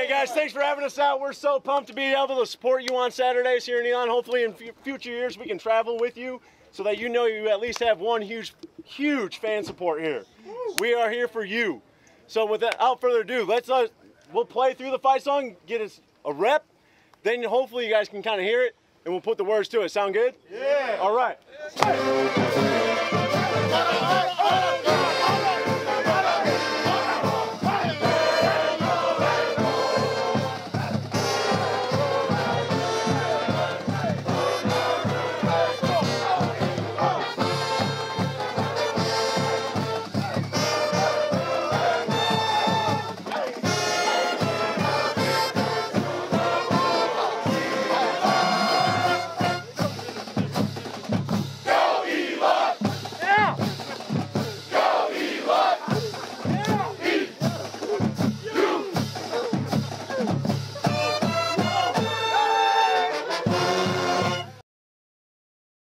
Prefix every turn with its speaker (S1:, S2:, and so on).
S1: Hey guys, thanks for having us out. We're so pumped to be able to support you on Saturdays here in Elon. Hopefully in future years we can travel with you so that you know you at least have one huge fan support here. We are here for you. So without further ado, we'll play through the fight song, get us a rep, then hopefully you guys can kind of hear it, and we'll put the words to it. Sound good?
S2: Yeah.
S1: All right.